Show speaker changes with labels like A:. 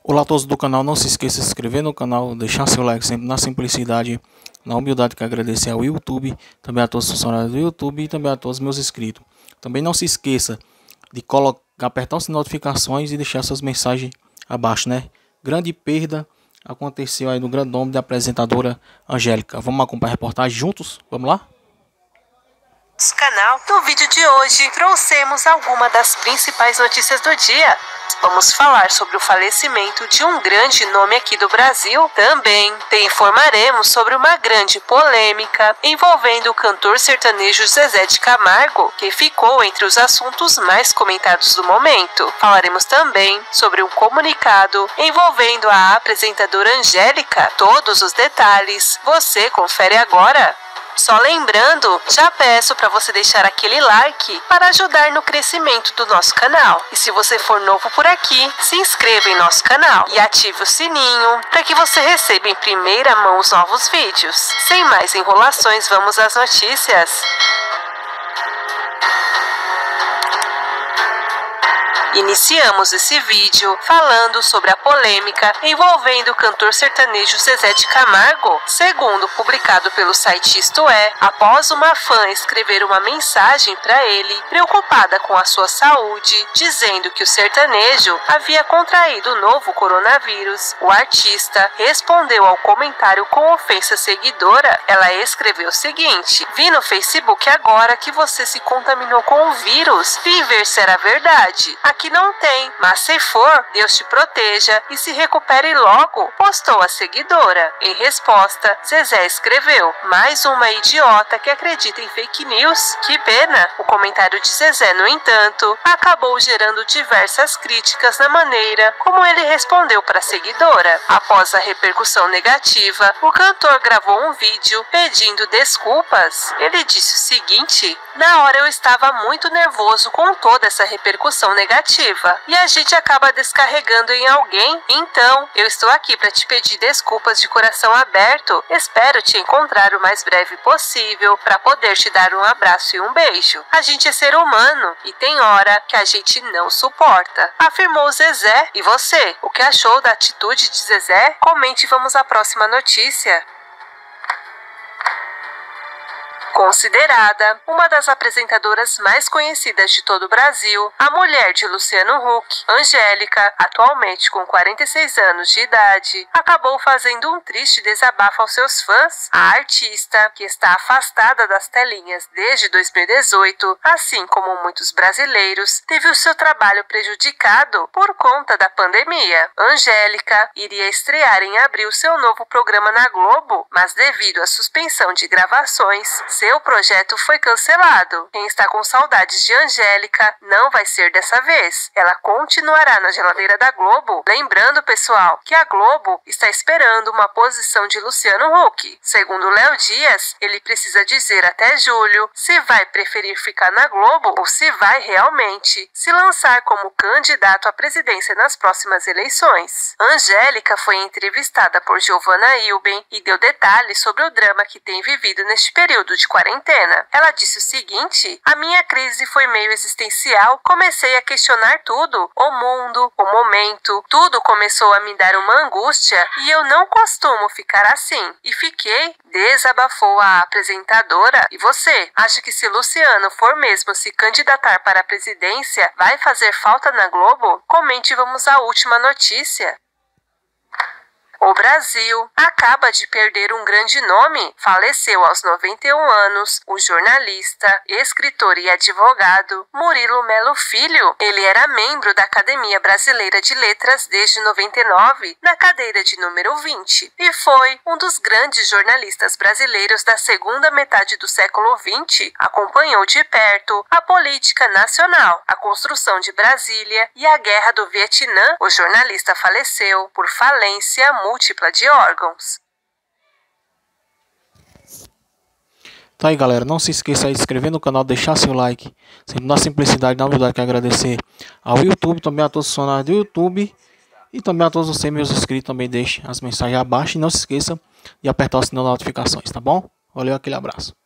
A: Olá a todos do canal, não se esqueça de se inscrever no canal, deixar seu like sempre na simplicidade, na humildade que agradecer ao YouTube, também a todos os funcionários do YouTube e também a todos os meus inscritos. Também não se esqueça de apertar as notificações e deixar suas mensagens abaixo, né? Grande perda aconteceu aí no grande nome da apresentadora Angélica. Vamos acompanhar a reportagem juntos? Vamos lá?
B: Canal. No vídeo de hoje trouxemos algumas das principais notícias do dia. Vamos falar sobre o falecimento de um grande nome aqui do Brasil. Também te informaremos sobre uma grande polêmica envolvendo o cantor sertanejo Zezé de Camargo, que ficou entre os assuntos mais comentados do momento. Falaremos também sobre um comunicado envolvendo a apresentadora Angélica. Todos os detalhes você confere agora. Só lembrando, já peço para você deixar aquele like para ajudar no crescimento do nosso canal. E se você for novo por aqui, se inscreva em nosso canal e ative o sininho para que você receba em primeira mão os novos vídeos. Sem mais enrolações, vamos às notícias. Iniciamos esse vídeo falando sobre a polêmica envolvendo o cantor sertanejo Zezé de Camargo. Segundo publicado pelo site Isto É, após uma fã escrever uma mensagem para ele, preocupada com a sua saúde, dizendo que o sertanejo havia contraído o novo coronavírus, o artista respondeu ao comentário com ofensa seguidora. Ela escreveu o seguinte: "Vi no Facebook agora que você se contaminou com o vírus. Vim ver se era verdade. Aqui não tem, mas se for, Deus te proteja e se recupere logo", postou a seguidora. Em resposta, Zezé escreveu: "Mais uma idiota que acredita em fake news. Que pena." O comentário de Zezé, no entanto, acabou gerando diversas críticas na maneira como ele respondeu para a seguidora. Após a repercussão negativa, o cantor gravou um vídeo pedindo desculpas. Ele disse o seguinte: "Na hora eu estava muito nervoso com toda essa repercussão negativa. E a gente acaba descarregando em alguém. Então, eu estou aqui para te pedir desculpas de coração aberto. Espero te encontrar o mais breve possível para poder te dar um abraço e um beijo. A gente é ser humano e tem hora que a gente não suporta", afirmou Zezé. E você, o que achou da atitude de Zezé? Comente e vamos à próxima notícia. Considerada uma das apresentadoras mais conhecidas de todo o Brasil, a mulher de Luciano Huck, Angélica, atualmente com 46 anos de idade, acabou fazendo um triste desabafo aos seus fãs. A artista, que está afastada das telinhas desde 2018, assim como muitos brasileiros, teve o seu trabalho prejudicado por conta da pandemia. Angélica iria estrear em abril seu novo programa na Globo, mas devido à suspensão de gravações, seu projeto foi cancelado. Quem está com saudades de Angélica não vai ser dessa vez. Ela continuará na geladeira da Globo. Lembrando, pessoal, que a Globo está esperando uma posição de Luciano Huck. Segundo Léo Dias, ele precisa dizer até julho se vai preferir ficar na Globo ou se vai realmente se lançar como candidato à presidência nas próximas eleições. Angélica foi entrevistada por Giovanna Ilben e deu detalhes sobre o drama que tem vivido neste período de quarentena. Ela disse o seguinte: "A minha crise foi meio existencial, comecei a questionar tudo, o mundo, o momento, tudo começou a me dar uma angústia e eu não costumo ficar assim. E fiquei", desabafou a apresentadora. E você, acha que se Luciano for mesmo se candidatar para a presidência, vai fazer falta na Globo? Comente e vamos à última notícia. O Brasil acaba de perder um grande nome. Faleceu aos 91 anos o jornalista, escritor e advogado Murilo Melo Filho. Ele era membro da Academia Brasileira de Letras desde 99, na cadeira de número 20, e foi um dos grandes jornalistas brasileiros da segunda metade do século XX. Acompanhou de perto a política nacional, a construção de Brasília e a Guerra do Vietnã. O jornalista faleceu por falência múltipla de órgãos.
A: Tá aí, galera, não se esqueça aí de se inscrever no canal, deixar seu like, sempre na simplicidade e na humildade que agradecer ao YouTube, também a todos os funcionários do YouTube e também a todos vocês meus inscritos. Também deixe as mensagens abaixo e não se esqueça de apertar o sininho de notificações, tá bom? Valeu, aquele abraço.